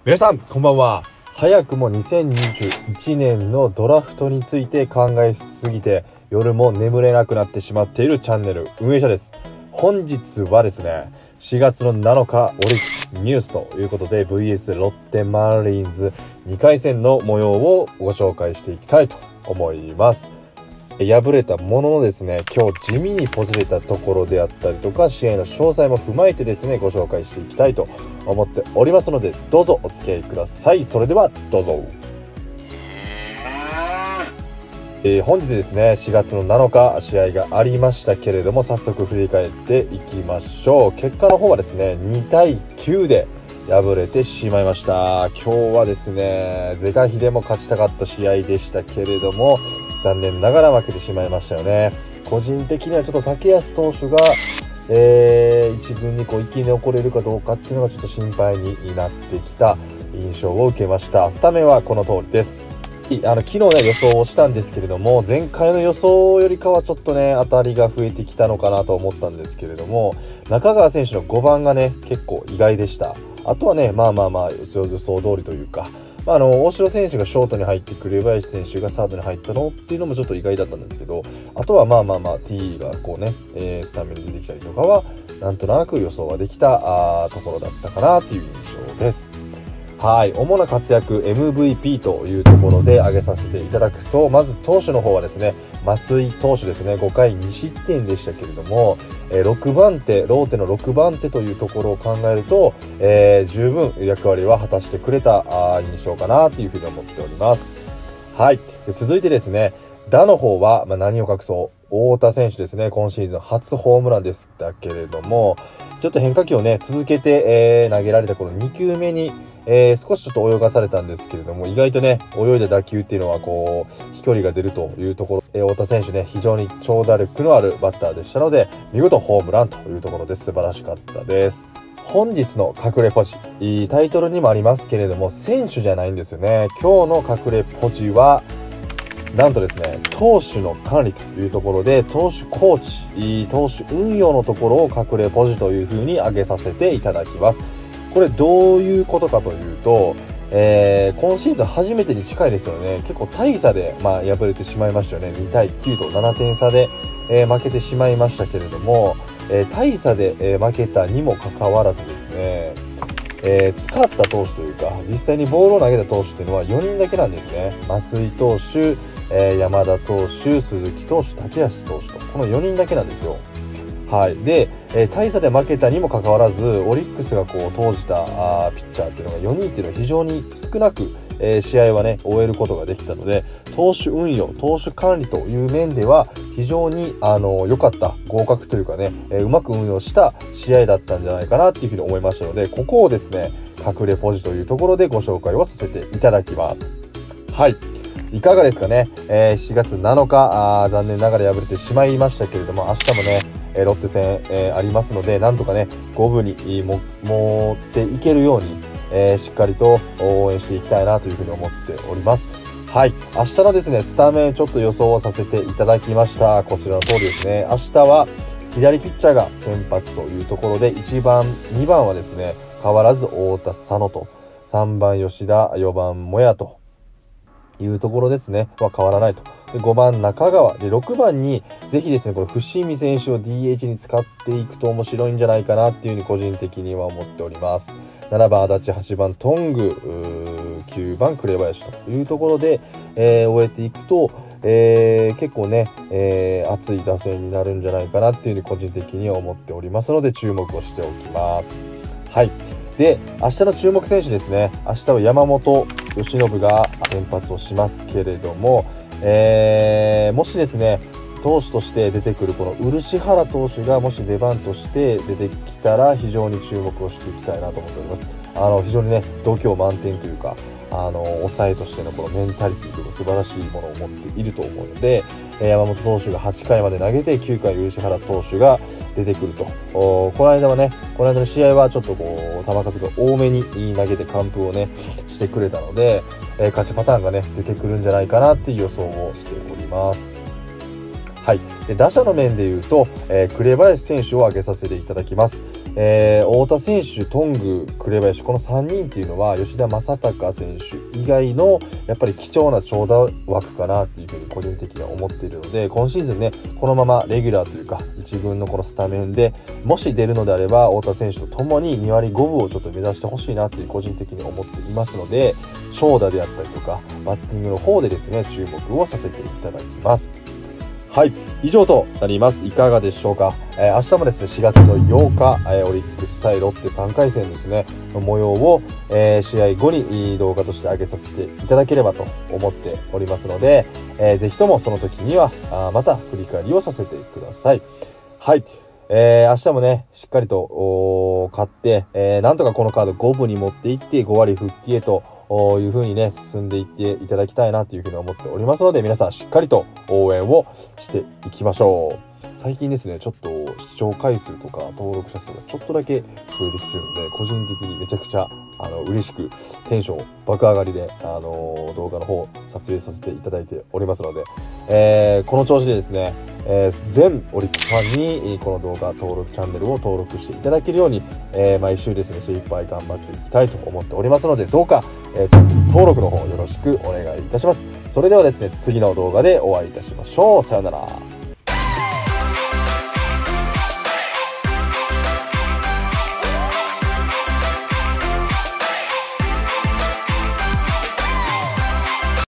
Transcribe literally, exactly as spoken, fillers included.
皆さんこんばんは。早くもにせんにじゅういちねんのドラフトについて考えすぎて夜も眠れなくなってしまっているチャンネル運営者です。本日はですね、しがつのなのかオリックスニュースということで ブイエス ロッテマリーンズにかい戦の模様をご紹介していきたいと思います。敗れたもののですね、今日地味にこじれたところであったりとか試合の詳細も踏まえてですね、ご紹介していきたいと思っておりますので、どうぞお付き合いください。それではどうぞ。えー、本日ですね、しがつのなのか試合がありましたけれども、早速振り返っていきましょう。結果の方はですね、にたいきゅうで敗れてしまいました。今日はですね、是が非でも勝ちたかった試合でしたけれども、残念ながら負けてしまいましたよね。個人的にはちょっと竹安投手が、えー、一軍にこう生き残れるかどうかっていうのがちょっと心配になってきた印象を受けました。スタメンはこの通りです。あの昨日ね予想をしたんですけれども、前回の予想よりかはちょっとね当たりが増えてきたのかなと思ったんですけれども、中川選手のごばんがね結構意外でした。あとはねまあまあまあ予想通りというか、まあ、あの大城選手がショートに入って紅林選手がサードに入ったのっていうのもちょっと意外だったんですけど、あとはまあまあまあ T がこうね、えー、スタメンで出てきたりとかはなんとなく予想はできたあところだったかなという印象です。はい、主な活躍 エムブイピー というところで挙げさせていただくと、まず投手の方はですね、増井投手ですね、ごかいにしってんでしたけれども、えー、ろくばんてローテのろくばんてというところを考えると、えー、十分役割は果たしてくれたあ印象かなというふうに思っております。はい、続いてですね、打の方は、まあ、何を隠そう太田選手ですね、今シーズン初ホームランでしたけれども、ちょっと変化球をね続けて、えー、投げられたこのにきゅうめにえー、少しちょっと泳がされたんですけれども、意外とね泳いだ打球っていうのはこう飛距離が出るというところ、えー、太田選手ね非常に長打力のあるバッターでしたので、見事ホームランというところで素晴らしかったです。本日の隠れポジ、タイトルにもありますけれども選手じゃないんですよね。今日の隠れポジはなんとですね、投手の管理というところで、投手コーチ、投手運用のところを隠れポジというふうに挙げさせていただきます。これどういうことかというと、えー、今シーズン初めてに近いですよね。結構大差で、まあ、敗れてしまいましたよね。にたいきゅうとななてん差で、えー、負けてしまいましたけれども、えー、大差で、えー、負けたにもかかわらずですね、えー、使った投手というか実際にボールを投げた投手っていうのはよにんだけなんですね。増井投手、えー、山田投手、鈴木投手、竹安投手とこのよにんだけなんですよ。はい、で、えー、大差で負けたにもかかわらずオリックスがこう投じたあピッチャーっていうのがよにんっていうのは非常に少なく、えー、試合はね終えることができたので、投手運用投手管理という面では非常にあの良かった合格というかね、えー、うまく運用した試合だったんじゃないかなっていうふうに思いましたので、ここをですね隠れポジというところでご紹介をさせていただきます。はい、いかがですかね。えー、しがつなのかあ残念ながら敗れてしまいましたけれども、明日もねロッテ戦、えー、ありますので、なんとかねごぶにも持っていけるように、えー、しっかりと応援していきたいなというふうに思っております。はい、明日のですねスタメンちょっと予想をさせていただきました。こちらの通りですね。明日は左ピッチャーが先発というところで、いちばんにばんはですね変わらず太田佐野と、さんばん吉田、よばんもやというところですねは変わらないと。でごばん中川で、ろくばんにぜひですねこの伏見選手を ディーエイチ に使っていくと面白いんじゃないかなっていうふうに個人的には思っております。ななばん足立、はちばんトング、きゅうばん紅林というところで、えー、終えていくと、えー、結構ね、えー、熱い打線になるんじゃないかなっていうふうに個人的には思っておりますので注目をしておきます。はい、で明日の注目選手ですね。明日は山本由伸が先発をしますけれども、えー、もしですね投手として出てくるこの漆原投手がもし出番として出てきたら非常に注目をしていきたいなと思っております。あの非常にね度胸満点というか、あの抑えとしてのこのメンタリティという素晴らしいものを持っていると思うので、山本投手がはちかいまで投げてきゅうかい漆原投手が出てくると。この間はねこの間の試合はちょっとこう球数が多めに投げて完封をねしてくれたので、えー、勝ちパターンがね出てくるんじゃないかなっていう予想をしております。はい、で打者の面でいうと、えー、紅林選手を挙げさせていただきます。 えー、太田選手、頓宮、紅林、このさんにんっていうのは吉田正尚選手以外のやっぱり貴重な長打枠かなっていうふうに個人的には思っているので、今シーズンねこのままレギュラーというか一軍のこのスタメンでもし出るのであれば太田選手とともににわりごぶをちょっと目指してほしいなっていう個人的に思っていますので、長打であったりとかバッティングの方でですね注目をさせていただきます。はい、以上となります。いかがでしょうか。えー、明日もですねしがつのようか、えー、オリックス対ロッテさんかいせんですねの模様を、えー、試合後に動画として上げさせていただければと思っておりますので、えー、ぜひともその時にはあまた振り返りをさせてください。はい、えー、明日もねしっかりと勝って、えー、なんとかこのカードごぶに持っていってごわり復帰へという風にね進んでいっていただきたいなというふうに思っておりますので、皆さんしっかりと応援をしていきましょう。最近ですねちょっと視聴回数とか登録者数がちょっとだけ増えてきてるので、個人的にめちゃくちゃあの嬉しくテンション爆上がりで、あのー、動画の方撮影させていただいておりますので、えー、この調子でですね、えー、全オリックスファンにこの動画登録チャンネルを登録していただけるように、えー、毎週ですね精一杯頑張っていきたいと思っておりますので、どうか、えー、チャンネル登録の方よろしくお願いいたします。それではですね次の動画でお会いいたしましょう。さようなら。